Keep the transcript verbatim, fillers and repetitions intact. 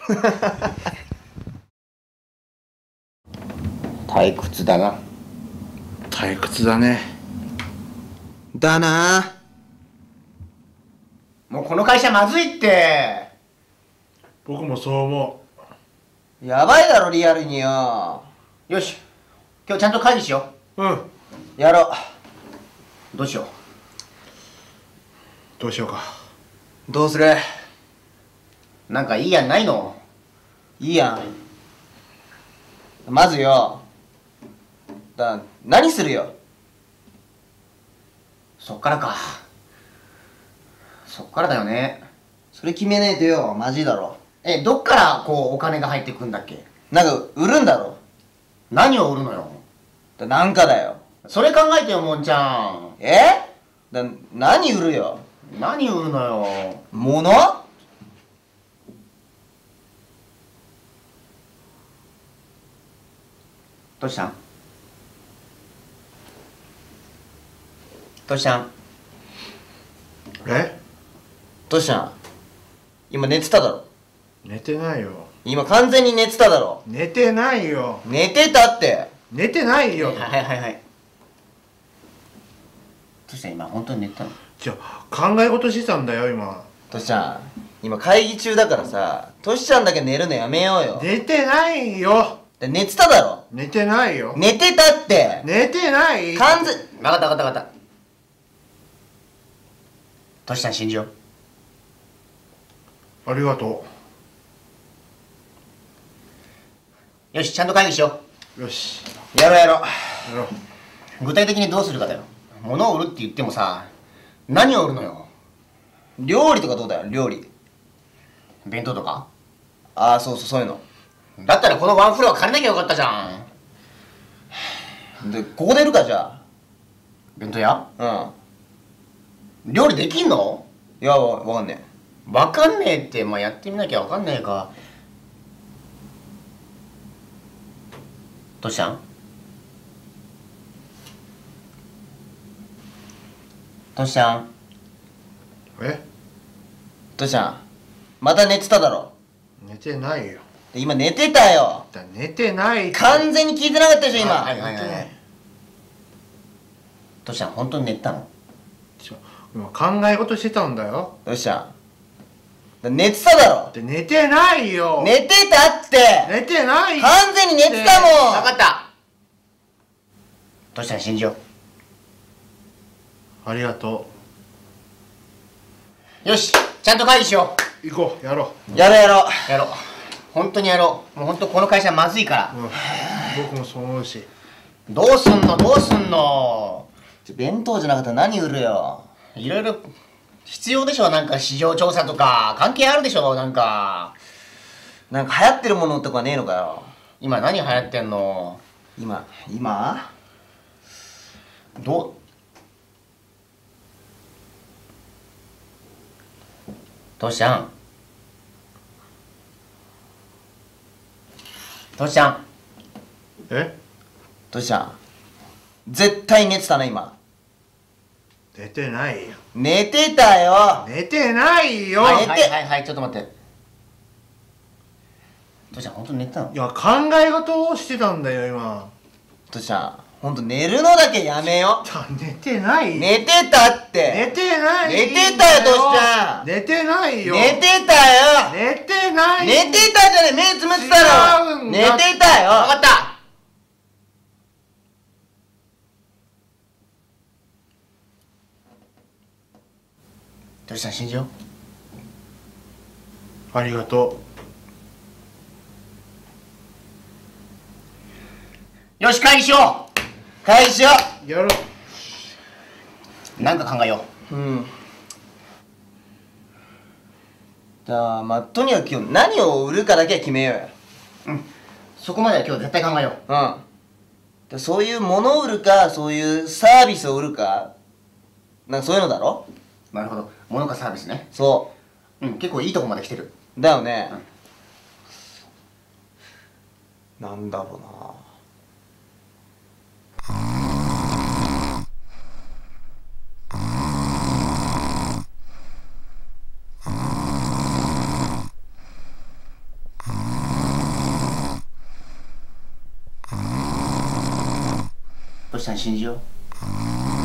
退屈だな。 退屈だね。 だな。 もうこの会社まずいって。 僕もそう思やばいだろリアルによ。 よし、今日ちゃんと会議しよう。うん。 やろう。どうしよう。 どうしようか。 どうする？ なんかいいやんないの？ いいやん。まずよ、だ何するよ。 そっからか。そっからだよね。 それ決めねえとよ、マジだろ。 え、どっからこうお金が入ってくんだっけ？ なんか売るんだろ。 何を売るのよ。 だなんかだよ。 それ考えてよ、もんちゃん。 え？だ何売るよ。 何売るのよ。 物？ どうしたん？どうしたん？ え？ どうしたん？今寝てただろ。 寝てないよ。 今完全に寝てただろ。 寝てないよ。 寝てたって。 寝てないよ。 はいはいはいはい。どうしたん？今本当に寝てたの？ じゃあ考え事してたんだよ今。 トシちゃん、今会議中だからさ、トシちゃんだけ寝るのやめようよ。 寝てないよ。 で寝てただろ。 寝てないよ。 寝てたって。 寝てない。 完全。 分かった分かった分かった。トシちゃん信じよう。 ありがとよし、ちゃんと会議しよう。よし。 やろうやろう。 やろう。 う。具体的にどうするかだよ。物を売るって言ってもさ、何を売るのよ。 料理とかどうだよ、料理。 弁当とか？ ああ、そうそう、そういうの。 だったらこのワンフロア借りなきゃよかったじゃん。 で、ここでやるか、じゃ弁当屋？ あ。 料理できんの？ うん。いや、わわかんねわかんねえって、まあ、やってみなきゃわかんねえか。どうしたん？どうしたん？ え？ え。トシちゃん、また寝てただろ。 寝てないよ。 で今寝てたよ。 だ寝てないって。 完全に聞いてなかったでしょ、今。 はいはいはいはい。どうしたん？本当に寝てたの？ ちょ今考え事してたんだよ。 どうしたん？寝てただろ。 で寝てないよ。 寝てたって。 寝てないって。 完全に寝てたもん。 分かった。どうしたん？信じよありがとう。よし、ちゃんと会議しよう。行こう。やろやろうやろう。 う。やろう。本当にやろう。もう本当この会社まずいから。 う。うん。僕もそう思うし。 どうすんのどうすんの？ ちょ弁当じゃなかったら何売るよ。 いろいろ必要でしょ。なんか市場調査とか関係あるでしょ。なんかなんか流行ってるものとかねえのかよ。 今何流行ってんの？ 今今どう？どうしたん？どうしたん？ え？ どうしたん？絶対寝てたな今。 寝てないよ。 寝てたよ。 寝てないよ。 はいはいはいはい、ちょっと待って。どうしたん？本当に寝てたの？ いや考え事をしてたんだよ今。 どうしたん？ほんと寝るのだけやめよ。 だ寝てない。 寝てたっ寝て。 てない。 寝てたよトシちゃん。 寝てないよ。 寝てたよ。 寝てない。 寝てたじゃねえ、目つむってたろ。 違うんだ。 寝てたよ。 分かった。どうしたん？信じよう。 ありがとよし、会議しよ会議しよう。やろう。なんか考えよう。うん。じゃあまあとにかく今日何を売るかだけは決めようよ。 う。うん。そこまでは今日絶対考えよう。 うん。でそういうものを売るか、そういうサービスを売るか、なんかそういうのだろ。 なるほど。物かサービスね。 そうん、結構いいとこまで来てる。 う。だよね。なんだろうな。 トシさん信じよう。